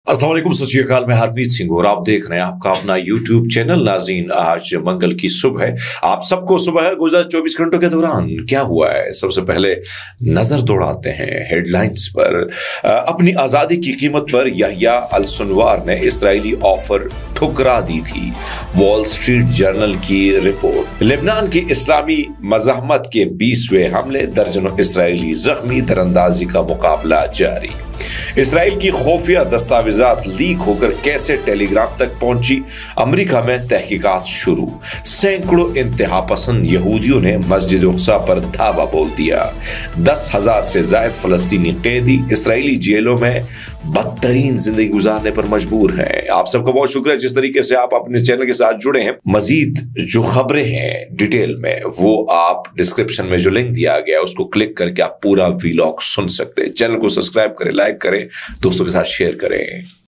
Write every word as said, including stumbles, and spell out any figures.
अस्सलाम वालेकुम, सत श्री अकाल। मैं हरमीत सिंह और आप देख रहे हैं आपका अपना यूट्यूब चैनल नाज़रीन। आज मंगल की सुबह है। आप सबको सुबह गुज़श्ता चौबीस घंटों के दौरान क्या हुआ है, सबसे पहले नजर दौड़ाते हैं हेडलाइंस पर। अपनी आजादी की कीमत पर यहया अल सिनवार ने इस्राएली ऑफर ठुकरा दी थी, वॉल स्ट्रीट जर्नल की रिपोर्ट। लेबनान की इस्लामी मज़ाहमत के बीसवें हमले, दर्जनों इस्राएली जख्मी, दरअंदाजी का मुकाबला जारी। इसराइल की खुफिया दस्तावेजात लीक होकर कैसे टेलीग्राम तक पहुंची, अमेरिका में तहकीकात शुरू। सैकड़ों इंतहा पसंद यहूदियों ने मस्जिद अक्सा पर धावा बोल दिया। दस हजार से ज्यादा फलस्तीनी कैदी इसराइली जेलों में बदतरीन जिंदगी गुजारने पर मजबूर हैं। आप सबका बहुत शुक्रिया जिस तरीके से आप अपने चैनल के साथ जुड़े हैं। मजीद जो खबरें हैं डिटेल में, वो आप डिस्क्रिप्शन में जो लिंक दिया गया है उसको क्लिक करके आप पूरा वीलॉग सुन सकते हैं। चैनल को सब्सक्राइब करें, लाइक करें, दोस्तों के साथ शेयर करें।